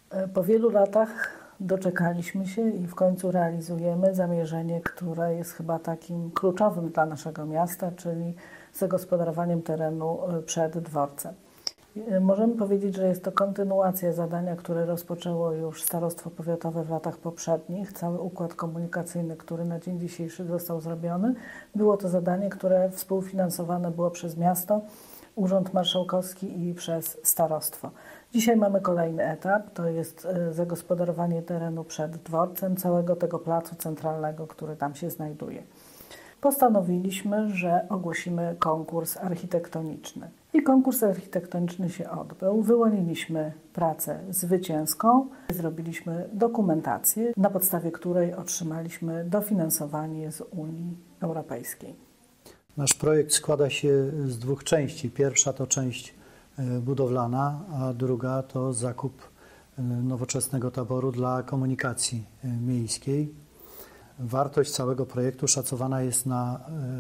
Po wielu latach doczekaliśmy się i w końcu realizujemy zamierzenie, które jest chyba takim kluczowym dla naszego miasta, czyli zagospodarowaniem terenu przed dworcem. Możemy powiedzieć, że jest to kontynuacja zadania, które rozpoczęło już Starostwo Powiatowe w latach poprzednich. Cały układ komunikacyjny, który na dzień dzisiejszy został zrobiony, było to zadanie, które współfinansowane było przez miasto, Urząd Marszałkowski i przez starostwo. Dzisiaj mamy kolejny etap, to jest zagospodarowanie terenu przed dworcem, całego tego placu centralnego, który tam się znajduje. Postanowiliśmy, że ogłosimy konkurs architektoniczny. I konkurs architektoniczny się odbył. Wyłoniliśmy pracę zwycięską, zrobiliśmy dokumentację, na podstawie której otrzymaliśmy dofinansowanie z Unii Europejskiej. Nasz projekt składa się z dwóch części. Pierwsza to część budowlana, a druga to zakup nowoczesnego taboru dla komunikacji miejskiej. Wartość całego projektu szacowana jest na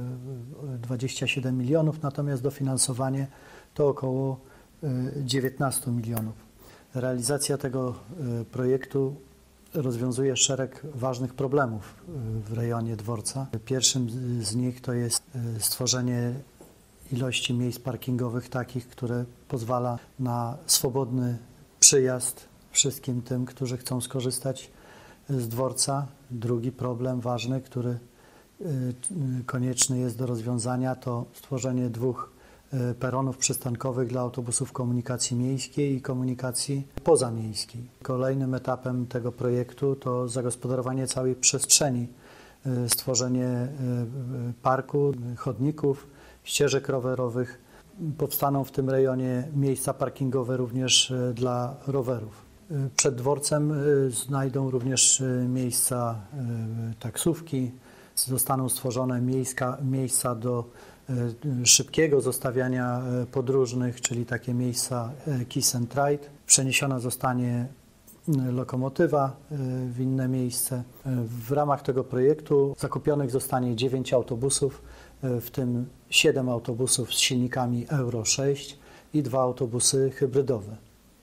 27 milionów, natomiast dofinansowanie to około 19 milionów. Realizacja tego projektu rozwiązuje szereg ważnych problemów w rejonie dworca. Pierwszym z nich to jest stworzenie ilości miejsc parkingowych takich, które pozwala na swobodny przyjazd wszystkim tym, którzy chcą skorzystać z dworca. Drugi problem ważny, który konieczny jest do rozwiązania, to stworzenie dwóch peronów przystankowych dla autobusów komunikacji miejskiej i komunikacji pozamiejskiej. Kolejnym etapem tego projektu to zagospodarowanie całej przestrzeni, stworzenie parku, chodników, ścieżek rowerowych. Powstaną w tym rejonie miejsca parkingowe również dla rowerów. Przed dworcem znajdą również miejsca taksówki, zostaną stworzone miejsca do szybkiego zostawiania podróżnych, czyli takie miejsca kiss and ride. Przeniesiona zostanie lokomotywa w inne miejsce. W ramach tego projektu zakupionych zostanie 9 autobusów, w tym 7 autobusów z silnikami Euro 6 i 2 autobusy hybrydowe.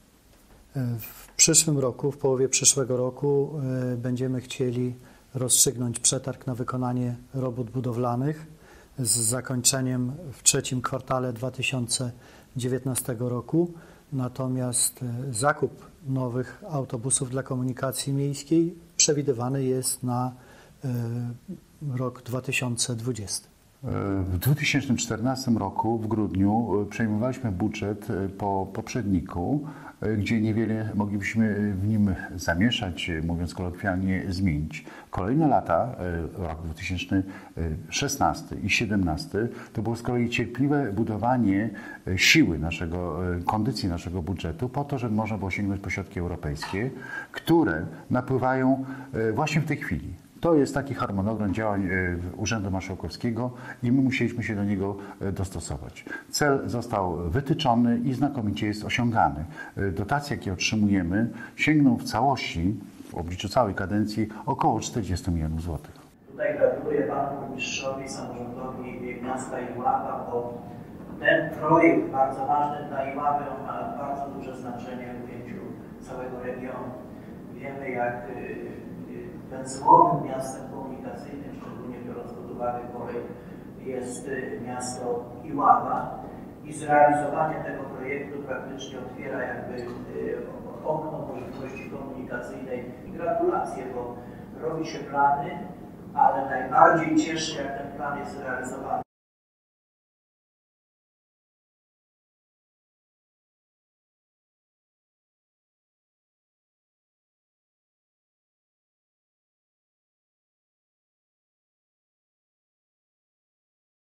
W przyszłym roku, w połowie przyszłego roku będziemy chcieli rozstrzygnąć przetarg na wykonanie robót budowlanych z zakończeniem w trzecim kwartale 2019 roku. Natomiast zakup nowych autobusów dla komunikacji miejskiej przewidywany jest na rok 2020. W 2014 roku w grudniu przejmowaliśmy budżet po poprzedniku, gdzie niewiele moglibyśmy w nim zamieszać, mówiąc kolokwialnie, zmienić. Kolejne lata, rok 2016 i 2017, to było z kolei cierpliwe budowanie siły kondycji naszego budżetu po to, żeby można było sięgnąć po środki europejskie, które napływają właśnie w tej chwili. To jest taki harmonogram działań Urzędu Marszałkowskiego i my musieliśmy się do niego dostosować. Cel został wytyczony i znakomicie jest osiągany. Dotacje, jakie otrzymujemy, sięgną w całości, w obliczu całej kadencji, około 40 milionów złotych. Tutaj gratuluję panu burmistrzowi, samorządowi miasta Iława, bo ten projekt bardzo ważny dla Iławy ma bardzo duże znaczenie w ujęciu całego regionu. Wiemy, jak węzłowym miastem komunikacyjnym, szczególnie biorąc pod uwagę kolej, jest miasto Iława i zrealizowanie tego projektu praktycznie otwiera jakby okno możliwości komunikacyjnej. I gratulacje, bo robi się plany, ale najbardziej cieszy, jak ten plan jest zrealizowany.